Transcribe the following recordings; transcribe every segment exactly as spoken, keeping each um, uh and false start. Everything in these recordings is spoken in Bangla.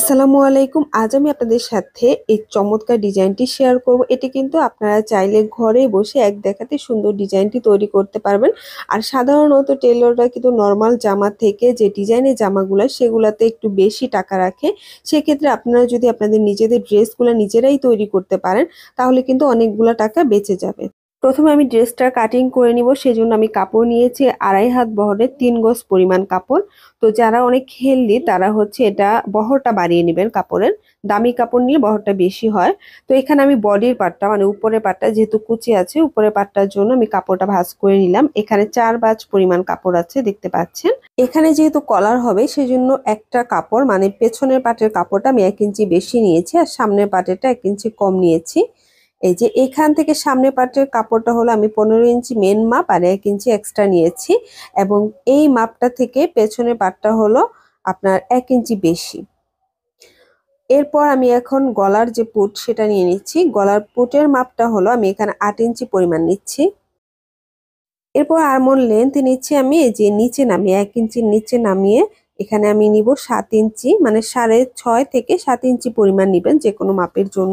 আসসালামু আলাইকুম। আজ আমি আপনাদের সাথে এই চমৎকার ডিজাইনটি শেয়ার করব। এটি কিন্তু আপনারা চাইলে ঘরে বসে এক দেখাতে সুন্দর ডিজাইনটি তৈরি করতে পারবেন। আর সাধারণত টেলররা কিন্তু নরমাল জামা থেকে যে ডিজাইনের জামাগুলা সেগুলাতে একটু বেশি টাকা রাখে। সেক্ষেত্রে আপনারা যদি আপনাদের নিজেদের ড্রেসগুলা নিজেরাই তৈরি করতে পারেন তাহলে কিন্তু অনেকগুলা টাকা বেঁচে যাবে। প্রথমে আমি ড্রেসটা কাটিং করে নিব, সেজন্য আমি কাপড় নিয়েছি আড়াই হাত বহরের তিন গজ পরিমাণ কাপড়। তো যারা অনেক হেলদি তারা হচ্ছে এটা বহরটা বাড়িয়ে নেবেন কাপড়ের। দামি কাপড় নিলে বহরটা বেশি হয়। তো এখানে আমি বডির পার্টটা মানে উপরের পার্টটা যেহেতু কুচি আছে উপরের পার্টটার জন্য আমি কাপড়টা ভাঁজ করে নিলাম। এখানে চার ভাঁজ পরিমাণ কাপড় আছে দেখতে পাচ্ছেন। এখানে যেহেতু কলার হবে সেজন্য একটা কাপড় মানে পেছনের পাটের কাপড়টা আমি এক ইঞ্চি বেশি নিয়েছি আর সামনের পাটেরটা এক ইঞ্চি কম নিয়েছি। এই যে এখান থেকে সামনে পাটের কাপড়টা হলো আমি পনেরো ইঞ্চি মেন মাপ আর এক ইঞ্চি এক্সট্রা নিয়েছি এবং এই মাপটা থেকে পেছনের পাটটা হলো আপনার এক ইঞ্চি বেশি। এরপর আমি এখন গলার যে পুট সেটা নিয়ে নিচ্ছি। গলার পুটের মাপটা হলো আমি এখানে আট ইঞ্চি পরিমাণ নিচ্ছি। এরপর আর্মহোল লেন্থ নিচ্ছি আমি এই যে নিচে নামিয়ে এক ইঞ্চির নিচে নামিয়ে এখানে আমি নিব সাত ইঞ্চি, মানে সাড়ে ছয় থেকে সাত ইঞ্চি পরিমাণ নিবেন যে কোনো মাপের জন্য।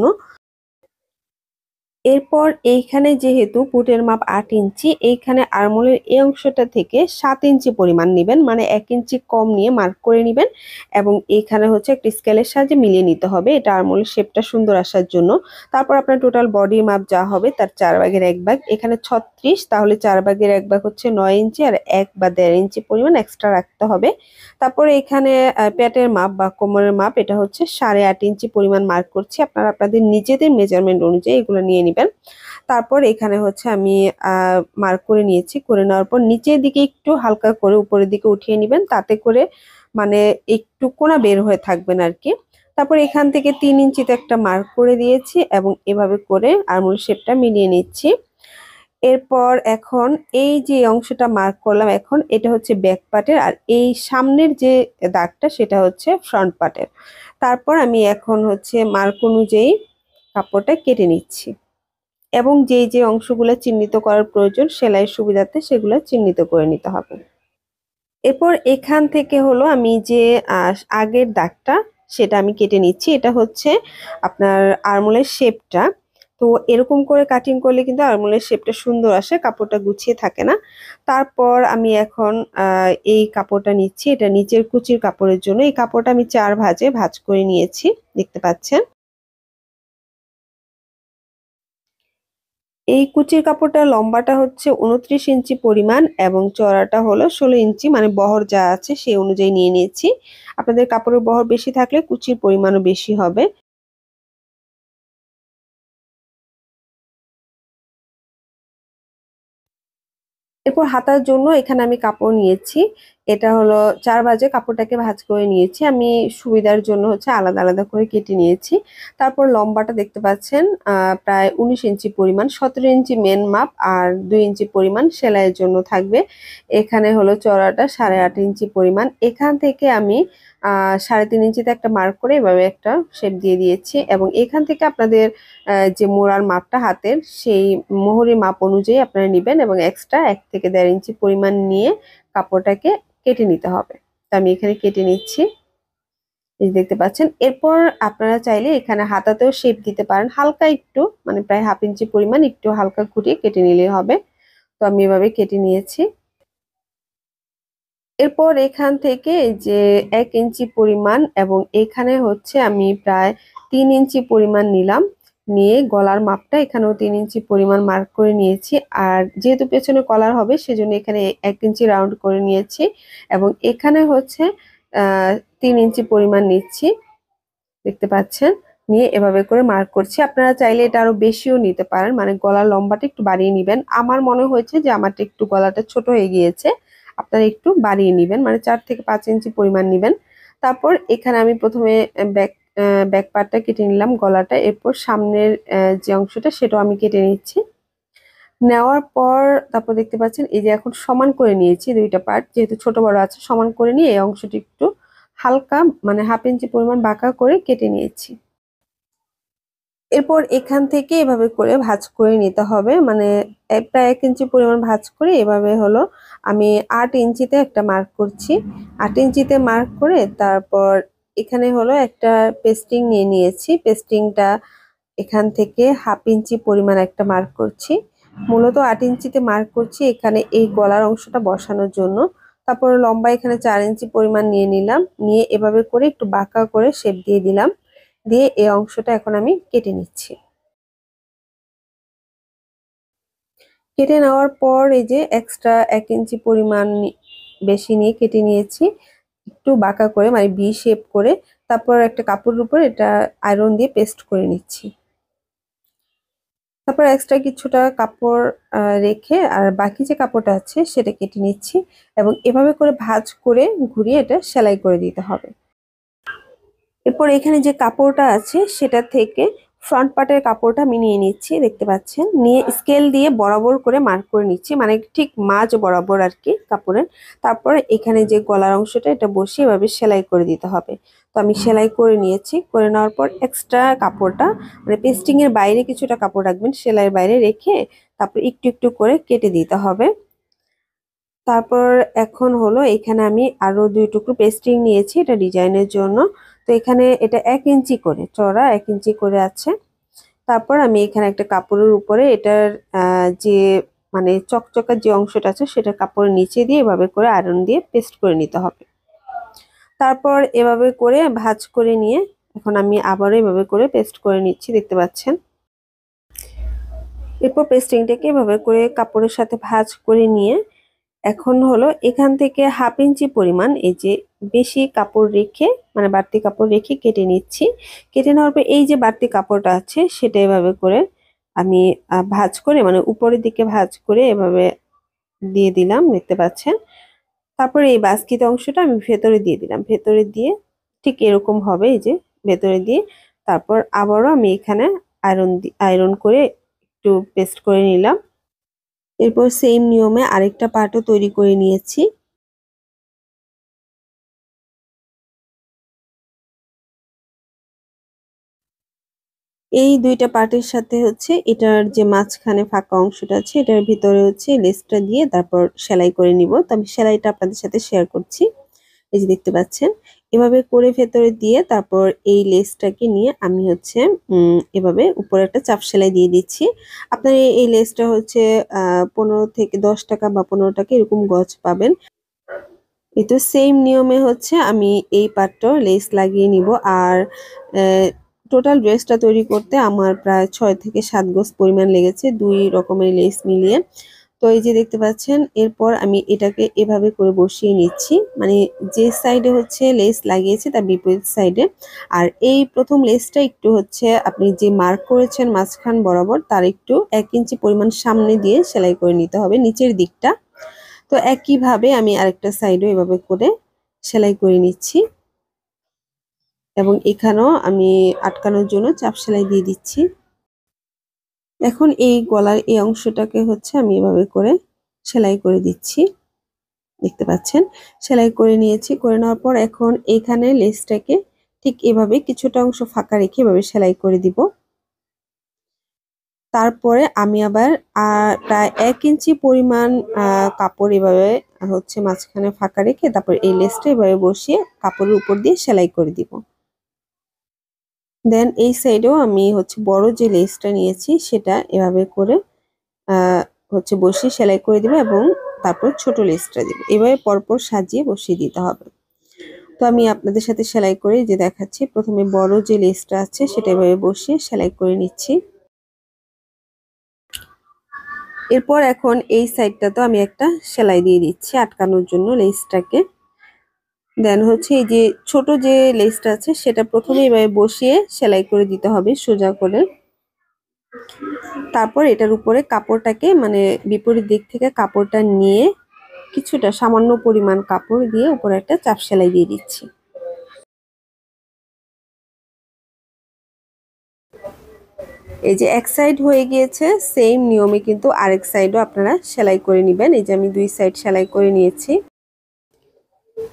এরপর এইখানে যেহেতু পুটের মাপ আট ইঞ্চি, এইখানে আরমোলের এই অংশটা থেকে সাত ইঞ্চি পরিমাণ নেবেন, মানে এক ইঞ্চি কম নিয়ে মার্ক করে নেবেন এবং এইখানে হচ্ছে একটা স্কেলের সাহায্যে মিলিয়ে নিতে হবে, এটা আরমোলের শেপটা সুন্দর আসার জন্য। তারপর আপনার টোটাল বডির মাপ যা হবে তার চার ভাগের এক ভাগ, এখানে ছত্রিশ, তাহলে চার ভাগের এক ভাগ হচ্ছে নয় ইঞ্চি আর এক বা দেড় ইঞ্চি পরিমাণ এক্সট্রা রাখতে হবে। তারপরে এখানে পেটের মাপ বা কোমরের মাপ এটা হচ্ছে সাড়ে আট ইঞ্চি পরিমাণ মার্ক করছি। আপনারা আপনাদের নিজেদের মেজারমেন্ট অনুযায়ী এগুলো নিয়ে নেবেন। তারপর এখানে হচ্ছে আমি আহ মার্ক করে নিয়েছি, করে নেওয়ার পর নিচের দিকে একটু হালকা করে উপরের দিকে উঠিয়ে নেবেন, তাতে করে মানে একটু কোনা বের হয়ে থাকবেন আর কি। তারপর এখান থেকে তিন ইঞ্চিতে একটা মার্ক করে দিয়েছি এবং এভাবে করে আরমোল শেপটা মিলিয়ে নিচ্ছি। এরপর এখন এই যে অংশটা মার্ক করলাম এখন এটা হচ্ছে ব্যাক পার্টের আর এই সামনের যে দাগটা সেটা হচ্ছে ফ্রন্ট পার্টের। তারপর আমি এখন হচ্ছে মার্ক অনুযায়ী কাপড়টা কেটে নিচ্ছি এবং যেই যে অংশগুলো চিহ্নিত করার প্রয়োজন সেলাইয়ের সুবিধাতে সেগুলো চিহ্নিত করে নিতে হবে। এরপর এখান থেকে হলো আমি যে আগের দাগটা সেটা আমি কেটে নিচ্ছি, এটা হচ্ছে আপনার আরমোলের শেপটা। তো এরকম করে কাটিং করলে কিন্তু আরমোলের শেপটা সুন্দর আসে, কাপড়টা গুছিয়ে থাকে না। তারপর আমি এখন আহ এই কাপড়টা নিচ্ছি, এটা নিচের কুচির কাপড়ের জন্য। এই কাপড়টা আমি চার ভাঁজে ভাঁজ করে নিয়েছি দেখতে পাচ্ছেন। এই কুচির কাপড়টা লম্বাটা হচ্ছে উনত্রিশ ইঞ্চি পরিমাণ এবং চওড়াটা হলো ষোলো ইঞ্চি, মানে বহর যা আছে সেই অনুযায়ী নিয়ে নিয়েছি। আপনাদের কাপড়ের বহর বেশি থাকলে কুচির পরিমাণও বেশি হবে। এরপর হাতার জন্য এখানে আমি কাপড় নিয়েছি, এটা হলো চার ভাঁজে কাপড়টাকে ভাঁজ করে নিয়েছি আমি, সুবিধার জন্য হচ্ছে আলাদা আলাদা করে কেটে নিয়েছি। তারপর লম্বাটা দেখতে পাচ্ছেন আহ প্রায় উনিশ ইঞ্চি পরিমাণ, সতেরো ইঞ্চি মেন মাপ আর দুই ইঞ্চি পরিমাণ সেলাইয়ের জন্য থাকবে। এখানে হলো চওড়াটা সাড়ে আট ইঞ্চি পরিমাণ। এখান থেকে আমি আহ সাড়ে তিন ইঞ্চিতে একটা মার্ক করে এভাবে একটা শেপ দিয়ে দিয়েছি এবং এখান থেকে আপনাদের যে মোড়ার মাপটা হাতের সেই মোহরের মাপ অনুযায়ী আপনারা নেবেন এবং এক্সট্রা এক থেকে দেড় ইঞ্চি পরিমাণ নিয়ে কাপড়টাকে কেটে নিতে হবে। তো আমি এখানে কেটে নিচ্ছি, এই দেখতে পাচ্ছেন। এরপর আপনারা চাইলে এখানে হাতাতেও শেপ দিতে পারেন, হালকা একটু মানে প্রায় হাফ ইঞ্চি পরিমাণ একটু হালকা ঘুরিয়ে কেটে নিলেই হবে। তো আমি এভাবে কেটে নিয়েছি। এরপর এখান থেকে যে এক ইঞ্চি পরিমাণ এবং এখানে হচ্ছে আমি প্রায় তিন ইঞ্চি পরিমাণ নিলাম, নিয়ে গলার মাপটা এখানেও তিন ইঞ্চি পরিমাণ মার্ক করে নিয়েছি। আর যেহেতু পেছনে কলার হবে সেজন্য এখানে এক ইঞ্চি রাউন্ড করে নিয়েছি এবং এখানে হচ্ছে আহ তিন ইঞ্চি পরিমাণ নিচ্ছি দেখতে পাচ্ছেন, নিয়ে এভাবে করে মার্ক করছি। আপনারা চাইলে এটা আরো বেশিও নিতে পারেন, মানে গলার লম্বাটা একটু বাড়িয়ে নিবেন। আমার মনে হয়েছে যে আমারটা একটু গলাটা ছোট হয়ে গিয়েছে, আপনারা একটু বাড়িয়ে নিবেন, মানে চার থেকে পাঁচ ইঞ্চি পরিমাণ নিবেন। তারপর এখানে আমি প্রথমে ব্যাক ব্যাক পার্টটা কেটে নিলাম গলাটা, এরপর সামনের যে অংশটা সেটাও আমি কেটে নিচ্ছি। নেওয়ার পর তারপর দেখতে পাচ্ছেন এই যে এখন সমান করে নিয়েছি দুইটা পার্ট, যেহেতু ছোট বড় আছে সমান করে নিয়ে এই অংশটি একটু হালকা মানে হাফ ইঞ্চি পরিমাণ বাঁকা করে কেটে নিয়েছি। এরপর এখান থেকে এভাবে করে ভাঁজ করে নিতে হবে, মানে প্রায় এক ইঞ্চি পরিমাণ ভাঁজ করে এভাবে হলো আমি আট ইঞ্চিতে একটা মার্ক করছি। আট ইঞ্চিতে মার্ক করে তারপর এখানে হলো একটা পেস্টিং নিয়ে নিয়েছি। পেস্টিংটা এখান থেকে হাফ ইঞ্চি পরিমাণ একটা মার্ক করছি। মূলত আট ইঞ্চিতে মার্ক করছি এখানে এই গলার অংশটা বসানোর জন্য। তারপর লম্বা এখানে চার ইঞ্চি পরিমাণ নিয়ে নিলাম, নিয়ে এভাবে করে একটু বাঁকা করে শেপ দিয়ে দিলাম, দিয়ে এই অংশটা এখন আমি কেটে নিচ্ছি। কেটে নেওয়ার পর এই যে এক্সট্রা এক ইঞ্চি পরিমাণ বেশি নিয়ে কেটে নিয়েছি একটু বাঁকা করে, মানে ভি শেপ করে। তারপর একটা কাপড়ের উপর এটা আয়রন দিয়ে পেস্ট করে নিচ্ছি। তারপর এক্সট্রা কিছুটা কাপড় রেখে আর বাকি যে কাপড়টা আছে সেটা কেটে নিচ্ছি এবং এভাবে করে ভাঁজ করে ঘুরিয়ে এটা সেলাই করে দিতে হবে। এরপর এখানে যে কাপড়টা আছে সেটা থেকে ফ্রন্ট পার্টের কাপড়টা আমি নিয়ে নিচ্ছি, দেখতে পাচ্ছেন। নিয়ে স্কেল দিয়ে বরাবর করে মার্ক করে নিচ্ছি, মানে ঠিক মাঝ বরাবর আর কি কাপড়ের। তারপর এখানে যে গলার অংশটা এটা বসিয়ে এভাবে সেলাই করে দিতে হবে। তো আমি সেলাই করে নিয়েছি। করে নেওয়ার পর এক্সট্রা কাপড়টা, মানে পেস্টিং এর বাইরে কিছুটা কাপড় রাখবেন সেলাইয়ের বাইরে রেখে তারপর একটু একটু করে কেটে দিতে হবে। তারপর এখন হলো এখানে আমি আরো দুই টুকরো পেস্টিং নিয়েছি এটা ডিজাইনের জন্য। তো এখানে এটা এক ইঞ্চি করে চওড়া, এক ইঞ্চি করে আছে। তারপর আমি এখানে একটা কাপড়ের উপরে এটার যে মানে চকচকা যে অংশটা আছে সেটা কাপড়ের নিচে দিয়ে এভাবে করে আয়রন দিয়ে পেস্ট করে নিতে হবে। তারপর এভাবে করে ভাঁজ করে নিয়ে এখন আমি আবারও এভাবে করে পেস্ট করে নিচ্ছি, দেখতে পাচ্ছেন। এরপর পেস্টিংটাকে এভাবে করে কাপড়ের সাথে ভাঁজ করে নিয়ে এখন হলো এখান থেকে হাফ ইঞ্চি পরিমাণ এই যে বেশি কাপড় রেখে, মানে বাড়তি কাপড় রেখে কেটে নিচ্ছি। কেটে নেওয়ার পর এই যে বাড়তি কাপড়টা আছে সেটা এভাবে করে আমি ভাঁজ করে, মানে উপরের দিকে ভাঁজ করে এভাবে দিয়ে দিলাম, দেখতে পাচ্ছেন। তারপরে এই বাস্কিত অংশটা আমি ভেতরে দিয়ে দিলাম, ভেতরে দিয়ে ঠিক এরকম হবে, এই যে ভেতরে দিয়ে তারপর আবারও আমি এখানে আয়রন আয়রন করে একটু পেস্ট করে নিলাম। এরপর সেম নিয়মে আরেকটা পার্টও তৈরি করে নিয়েছি। এই দুইটা পার্টের সাথে হচ্ছে এটার যে মাঝখানে ফাঁকা অংশটা আছে এটার ভিতরে হচ্ছে লেসটা দিয়ে তারপর সেলাই করে নিব। তো আমি সেলাইটা আপনাদের সাথে শেয়ার করছি, এই যে দেখতে পাচ্ছেন। এভাবে করে ভেতরে দিয়ে তারপর এই লেসটাকে নিয়ে আমি হচ্ছে উম এভাবে উপরে একটা চাপ সেলাই দিয়ে দিচ্ছি। আপনার এই লেসটা হচ্ছে আহ পনেরো থেকে দশ টাকা বা পনেরো টাকা এরকম গজ পাবেন। এই তো সেম নিয়মে হচ্ছে আমি এই পার্টটাও লেস লাগিয়ে নিব। আর টোটাল ড্রেসটা তৈরি করতে আমার প্রায় ছয় থেকে সাত গজ পরিমাণ লেগেছে দুই রকমের লেস মিলিয়ে। তো এই যে দেখতে পাচ্ছেন, এরপর আমি এটাকে এভাবে করে বসিয়ে নিচ্ছি, মানে যে সাইডে হচ্ছে লেস লাগিয়েছে তার বিপরীত সাইডে। আর এই প্রথম লেসটা একটু হচ্ছে আপনি যে মার্ক করেছেন মাঝখান বরাবর তার একটু এক ইঞ্চি পরিমাণ সামনে দিয়ে সেলাই করে নিতে হবে নিচের দিকটা। তো একইভাবে আমি আরেকটা সাইডও এভাবে করে সেলাই করে নিচ্ছি এবং এখানেও আমি আটকানোর জন্য চাপ সেলাই দিয়ে দিচ্ছি। এখন এই গলার এই অংশটাকে হচ্ছে আমি এভাবে করে সেলাই করে দিচ্ছি, দেখতে পাচ্ছেন। সেলাই করে নিয়েছি। করে নেওয়ার পর এখন এখানে লেসটাকে ঠিক এভাবে কিছুটা অংশ ফাঁকা রেখে এভাবে সেলাই করে দিব। তারপরে আমি আবার আহ প্রায় এক ইঞ্চি পরিমাণ আহ কাপড় এভাবে হচ্ছে মাঝখানে ফাঁকা রেখে তারপর এই লেসটা এভাবে বসিয়ে কাপড়ের উপর দিয়ে সেলাই করে দিব। দেন এই সাইডেও আমি হচ্ছে বড় যে লেসটা নিয়েছি সেটা এভাবে করে আহ হচ্ছে বসিয়ে সেলাই করে দিব এবং তারপর ছোট লেসটা দিব, এভাবে পরপর সাজিয়ে বসিয়ে দিতে হবে। তো আমি আপনাদের সাথে সেলাই করে যে দেখাচ্ছি। প্রথমে বড় যে লেসটা আছে সেটা এভাবে বসিয়ে সেলাই করে নিচ্ছি। এরপর এখন এই সাইডটা তো আমি একটা সেলাই দিয়ে দিচ্ছি আটকানোর জন্য লেসটাকে। দেন হচ্ছে এই যে ছোট যে লেসটা আছে সেটা প্রথমে এভাবে বসিয়ে সেলাই করে দিতে হবে সোজা করে। তারপর এটার উপরে কাপড়টাকে, মানে বিপরীত দিক থেকে কাপড়টা নিয়ে কিছুটা সামান্য পরিমাণ কাপড় দিয়ে উপরে একটা চাপ সেলাই দিয়ে দিচ্ছি। এই যে এক সাইড হয়ে গিয়েছে, সেম নিয়মে কিন্তু আরেক সাইডও আপনারা সেলাই করে নেবেন। এই যে আমি দুই সাইড সেলাই করে নিয়েছি।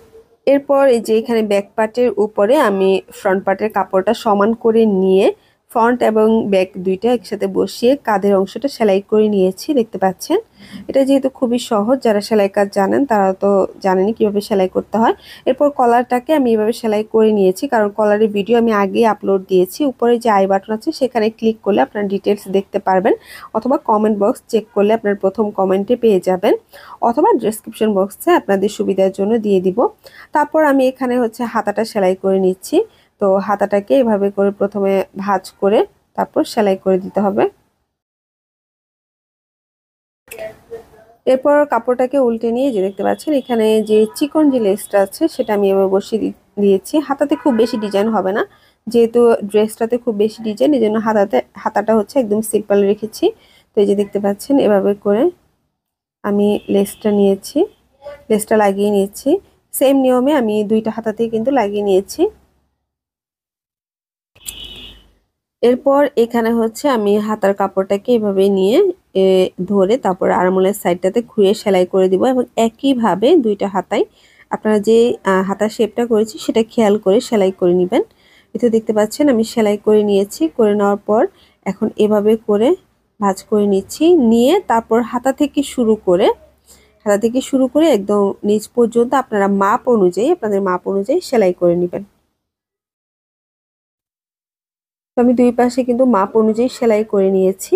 এরপর এই যে এখানে ব্যাক পার্টের উপরে আমি ফ্রন্ট পার্টের কাপড়টা সমান করে নিয়ে ফ্রন্ট এবং ব্যাক দুইটা একসাথে বসিয়ে কাঁধের অংশটা সেলাই করে নিয়েছি, দেখতে পাচ্ছেন। এটা যেহেতু খুবই সহজ, যারা সেলাই কাজ জানেন তারা তো জানেনই কিভাবে সেলাই করতে হয়। এরপর কলারটাকে আমি এভাবে সেলাই করে নিয়েছি, কারণ কলারের ভিডিও আমি আগেই আপলোড দিয়েছি। উপরে যে আই বাটন আছে সেখানে ক্লিক করলে আপনার ডিটেলস দেখতে পারবেন, অথবা কমেন্ট বক্স চেক করলে আপনার প্রথম কমেন্টে পেয়ে যাবেন, অথবা ডেসক্রিপশন বক্সে আপনাদের সুবিধার জন্য দিয়ে দিব। তারপর আমি এখানে হচ্ছে হাতাটা সেলাই করে নিচ্ছি। তো হাতাটাকে এভাবে করে প্রথমে ভাঁজ করে তারপর সেলাই করে দিতে হবে। এরপর কাপড়টাকে উল্টে নিয়ে যে দেখতে পাচ্ছেন এখানে যে চিকন যে লেসটা আছে সেটা আমি এবার বসিয়ে দিয়েছি। হাতাতে খুব বেশি ডিজাইন হবে না, যেহেতু ড্রেসটাতে খুব বেশি ডিজাইন, এই জন্য হাতাতে হাতাটা হচ্ছে একদম সিম্পল রেখেছি। তো এই যে দেখতে পাচ্ছেন এভাবে করে আমি লেসটা নিয়েছি, লেসটা লাগিয়ে নিয়েছি। সেম নিয়মে আমি দুইটা হাতাতেই কিন্তু লাগিয়ে নিয়েছি। এরপর এখানে হচ্ছে আমি হাতার কাপড়টাকে এভাবে নিয়ে ধরে তারপর আরমোলের সাইডটাতে খুঁয়ে সেলাই করে দিব, এবং একইভাবে দুইটা হাতায় আপনারা যে হাতার শেপটা করেছি সেটা খেয়াল করে সেলাই করে নেবেন। এটা দেখতে পাচ্ছেন আমি সেলাই করে নিয়েছি। করে নেওয়ার পর এখন এভাবে করে ভাঁজ করে নিচ্ছি, নিয়ে তারপর হাতা থেকে শুরু করে হাতা থেকে শুরু করে একদম নিচ পর্যন্ত আপনারা মাপ অনুযায়ী আপনাদের মাপ অনুযায়ী সেলাই করে নেবেন। তো আমি দুই পাশে কিন্তু মাপ অনুযায়ী সেলাই করে নিয়েছি।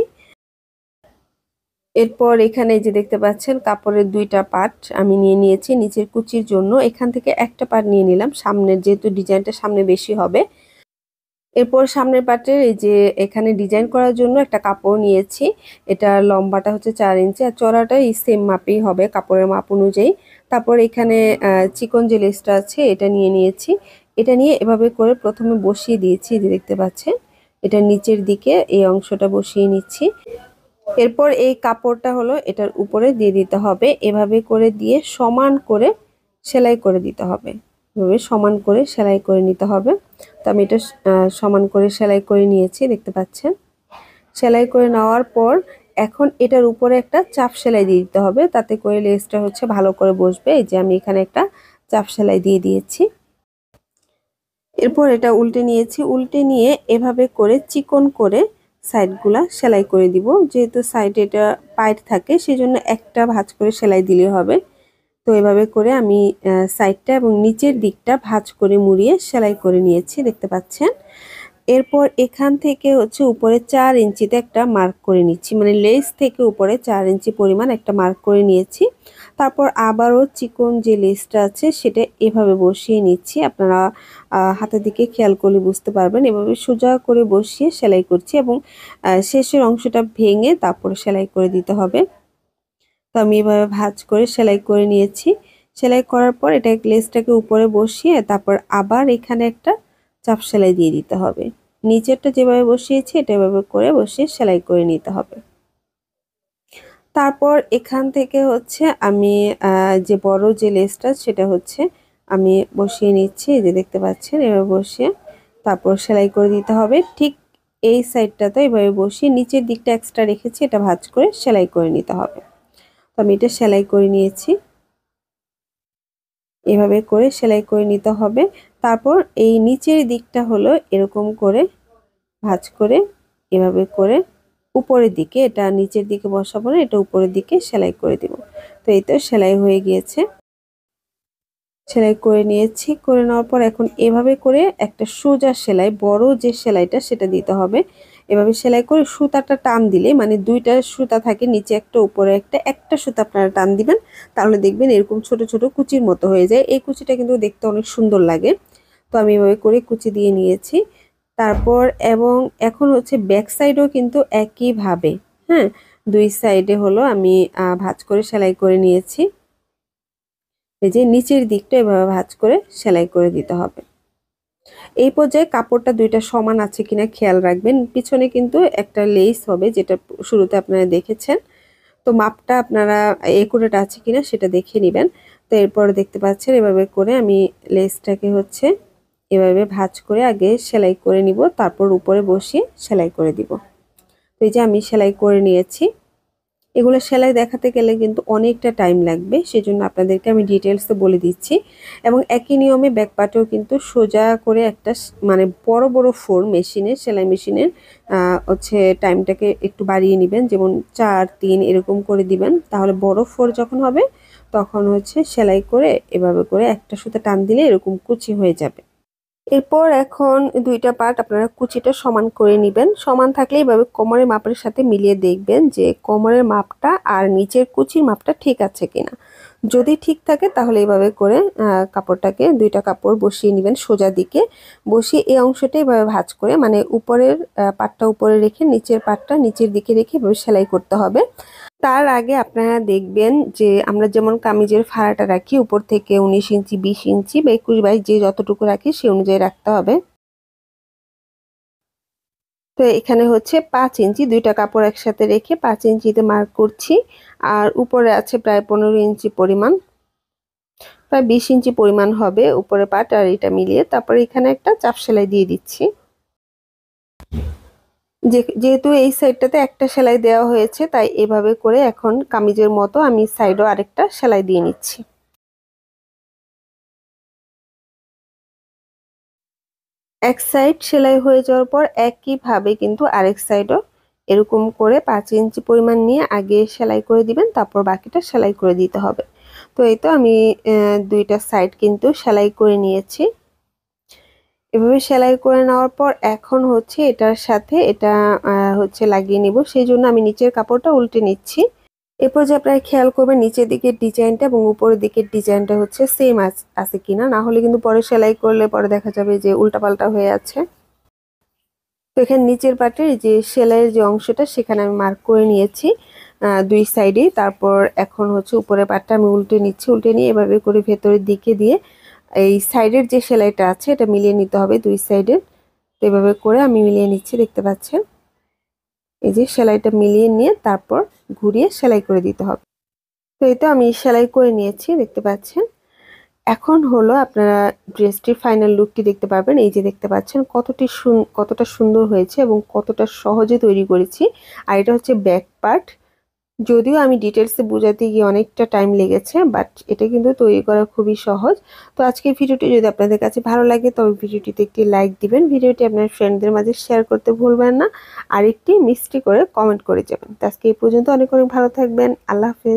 এরপর এখানে যে দেখতে পাচ্ছেন কাপড়ের দুইটা পার্ট আমি নিয়ে নিয়েছি নিচের কুচির জন্য। এখান থেকে একটা পার্ট নিয়ে নিলাম, সামনের যেহেতু ডিজাইনটা সামনে বেশি হবে। এরপর সামনের পার্টের এই যে এখানে ডিজাইন করার জন্য একটা কাপড় নিয়েছি। এটা লম্বাটা হচ্ছে চার ইঞ্চি আর চড়াটা এই সেম মাপেই হবে কাপড়ের মাপ অনুযায়ী। তারপর এখানে চিকন যে লেসটা আছে এটা নিয়ে নিয়েছি। এটা নিয়ে এভাবে করে প্রথমে বসিয়ে দিয়েছি, যে দেখতে পাচ্ছেন এটা নিচের দিকে এই অংশটা বসিয়ে নিচ্ছি। এরপর এই কাপড়টা হলো এটার উপরে দিয়ে দিতে হবে, এভাবে করে দিয়ে সমান করে সেলাই করে দিতে হবে। এভাবে সমান করে সেলাই করে নিতে হবে। তো আমি এটা সমান করে সেলাই করে নিয়েছি, দেখতে পাচ্ছেন। সেলাই করে নেওয়ার পর এখন এটার উপরে একটা চাপ সেলাই দিয়ে দিতে হবে, তাতে করে লেসটা হচ্ছে ভালো করে বসবে। এই যে আমি এখানে একটা চাপ সেলাই দিয়ে দিয়েছি। এরপর এটা উল্টে নিয়েছি, উল্টে নিয়ে এভাবে করে চিকন করে সাইডগুলা সেলাই করে দিব। যেহেতু সাইডে এটা পাইট থাকে সেজন্য একটা ভাঁজ করে সেলাই দিলে হবে। তো এভাবে করে আমি সাইডটা এবং নিচের দিকটা ভাঁজ করে মুড়িয়ে সেলাই করে নিয়েছি, দেখতে পাচ্ছেন। এরপর এখান থেকে হচ্ছে উপরে চার ইঞ্চিতে একটা মার্ক করে নিচ্ছি, মানে লেস থেকে উপরে চার ইঞ্চি পরিমাণ একটা মার্ক করে নিয়েছি। তারপর আবারও চিকন যে লেসটা আছে সেটা এভাবে বসিয়ে নিচ্ছি। আপনারা হাতের দিকে খেয়াল করলে বুঝতে পারবেন। এভাবে সোজা করে বসিয়ে সেলাই করছি, এবং শেষের অংশটা ভেঙে তারপর সেলাই করে দিতে হবে। তো আমি এভাবে ভাঁজ করে সেলাই করে নিয়েছি। সেলাই করার পর এটা লেসটাকে উপরে বসিয়ে তারপর আবার এখানে একটা চাপ সেলাই দিয়ে দিতে হবে। নিচেরটা যেভাবে বসিয়েছি এটা এভাবে করে বসিয়ে সেলাই করে নিতে হবে। তারপর এখান থেকে হচ্ছে আমি যে বড় যে লেসটা সেটা হচ্ছে আমি বসিয়ে নিচ্ছি, যে দেখতে পাচ্ছেন এভাবে বসিয়ে তারপর সেলাই করে দিতে হবে। ঠিক এই সাইডটাতে এভাবে বসিয়ে নিচের দিকটা এক্সট্রা রেখেছি, এটা ভাঁজ করে সেলাই করে নিতে হবে। তো আমি এটা সেলাই করে নিয়েছি, এভাবে করে সেলাই করে নিতে হবে। তারপর এই নিচের দিকটা হলো এরকম করে ভাঁজ করে এভাবে করে উপরের দিকে, এটা নিচের দিকে বসাবো না, এটা উপরের দিকে সেলাই করে দিব। তো এই তো সেলাই হয়ে গিয়েছে, সেলাই করে নিয়েছি। করে নেওয়ার পর এখন এভাবে করে একটা সোজা সেলাই, বড় যে সেলাইটা সেটা দিতে হবে। এভাবে সেলাই করে সুতাটা টান দিলে, মানে দুইটা সুতা থাকে নিচে একটা উপরে একটা, একটা সুতা আপনারা টান দিবেন, তাহলে দেখবেন এরকম ছোট ছোট কুচির মতো হয়ে যায়। এই কুচিটা কিন্তু দেখতে অনেক সুন্দর লাগে। তো আমি এভাবে করে কুচি দিয়ে নিয়েছি। তারপর এবং এখন হচ্ছে ব্যাক সাইডও কিন্তু একইভাবে, হ্যাঁ, দুই সাইডে হলো আমি ভাঁজ করে সেলাই করে নিয়েছি। এই যে নিচের দিকটা এভাবে ভাঁজ করে সেলাই করে দিতে হবে। এই পর্যায়ে কাপড়টা দুইটা সমান আছে কিনা খেয়াল রাখবেন। পিছনে কিন্তু একটা লেস হবে, যেটা শুরুতে আপনারা দেখেছেন। তো মাপটা আপনারা একুরেট আছে কিনা সেটা দেখে নেবেন। তো এরপর দেখতে পাচ্ছেন এভাবে করে আমি লেসটাকে হচ্ছে এভাবে ভাঁজ করে আগে সেলাই করে নিব, তারপর উপরে বসিয়ে সেলাই করে দিব। তো এই যে আমি সেলাই করে নিয়েছি। এগুলো সেলাই দেখাতে গেলে কিন্তু অনেকটা টাইম লাগবে, সেজন্য আপনাদেরকে আমি ডিটেলসে বলে দিচ্ছি। এবং একই নিয়মে ব্যাক পার্টেও কিন্তু সোজা করে একটা মানে বড় বড় ফোর মেশিনে সেলাই মেশিনের হচ্ছে টাইমটাকে একটু বাড়িয়ে নেবেন, যেমন চার তিন এরকম করে দিবেন। তাহলে বড় ফোর যখন হবে তখন হচ্ছে সেলাই করে এভাবে করে একটা সুতা টান দিলে এরকম কুচি হয়ে যাবে। এরপর এখন দুইটা পার্ট আপনারা কুচিটা সমান করে নেবেন। সমান থাকলে এভাবে কোমরের মাপের সাথে মিলিয়ে দেখবেন যে কোমরের মাপটা আর নিচের কুচির মাপটা ঠিক আছে কিনা। যদি ঠিক থাকে তাহলে এইভাবে করে কাপড়টাকে দুইটা কাপড় বসিয়ে নেবেন সোজা দিকে, বসিয়ে এই অংশটা এভাবে ভাঁজ করে মানে উপরের পাটটা উপরে রেখে নিচের পাটটা নিচের দিকে রেখে এভাবে সেলাই করতে হবে। তার আগে আপনারা দেখবেন যে আমরা যেমন কামিজের ফাড়াটা রাখি উপর থেকে উনিশ ইঞ্চি বিশ ইঞ্চি বা একুশ বাইশ যে যতটুকু রাখি সে অনুযায়ী রাখতে হবে। তো এখানে হচ্ছে পাঁচ ইঞ্চি দুইটা কাপড় একসাথে রেখে পাঁচ ইঞ্চিতে মার্ক করছি। আর উপরে আছে প্রায় পনেরো ইঞ্চি পরিমাণ, প্রায় বিশ ইঞ্চি পরিমাণ হবে উপরে পাট আর এটা মিলিয়ে। তারপরে এখানে একটা চাপ সেলাই দিয়ে দিচ্ছি। যেহেতু এই সাইডটাতে একটা সেলাই দেওয়া হয়েছে তাই এভাবে করে এখন কামিজের মতো আমি সাইডও আরেকটা সেলাই দিয়ে নিচ্ছি। এক সাইড সেলাই হয়ে যাওয়ার পর একইভাবে কিন্তু আরেক সাইডও এরকম করে পাঁচ ইঞ্চি পরিমাণ নিয়ে আগে সেলাই করে দিবেন, তারপর বাকিটা সেলাই করে দিতে হবে। তো এই তো আমি দুইটা সাইড কিন্তু সেলাই করে নিয়েছি। এভাবে সেলাই করে নেওয়ার পর এখন হচ্ছে এটার সাথে এটা হচ্ছে লাগিয়ে নিব, সেই জন্য আমি নিচের কাপড়টা উল্টে নিচ্ছি। এরপর যে আপনারা খেয়াল করবেন নিচের দিকের ডিজাইনটা এবং উপরের দিকের ডিজাইনটা হচ্ছে সেম আছে কিনা, না হলে কিন্তু পরে সেলাই করলে পরে দেখা যাবে যে উল্টাপাল্টা হয়ে আছে। তো এখানে নিচের পাটের যে সেলাইয়ের যে অংশটা সেখানে আমি মার্ক করে নিয়েছি দুই সাইডে। তারপর এখন হচ্ছে উপরের পাটটা আমি উল্টে নিচ্ছি, উল্টে নিয়ে এভাবে করে ভেতরের দিকে দিয়ে এই সাইডের যে সেলাইটা আছে এটা মিলিয়ে নিতে হবে দুই সাইডের। তো এভাবে করে আমি মিলিয়ে নিচ্ছি, দেখতে পাচ্ছেন এই যে সেলাইটা মিলিয়ে নিয়ে তারপর ঘুরিয়ে সেলাই করে দিতে হবে। তো এই তো আমি সেলাই করে নিয়েছি, দেখতে পাচ্ছেন। এখন হলো আপনারা ড্রেসটির ফাইনাল লুকটি দেখতে পারবেন। এই যে দেখতে পাচ্ছেন কতটি কতটা সুন্দর হয়েছে এবং কতটা সহজে তৈরি করেছি। আর এটা হচ্ছে ব্যাক পার্ট, যদিও আমি ডিটেলসে বোঝাতে গিয়ে অনেকটা টাইম লেগেছে, বাট এটা কিন্তু তৈরি করা খুবই সহজ। তো আজকের ভিডিওটি যদি আপনাদের কাছে ভালো লাগে তবে ভিডিওটিতে একটি লাইক দিবেন, ভিডিওটি আপনার ফ্রেন্ডদের মাঝে শেয়ার করতে ভুলবেন না, আর একটি মিষ্টি করে কমেন্ট করে যাবেন। তো আজকে এই পর্যন্ত, অনেক অনেক ভালো থাকবেন। আল্লাহ হাফেজ।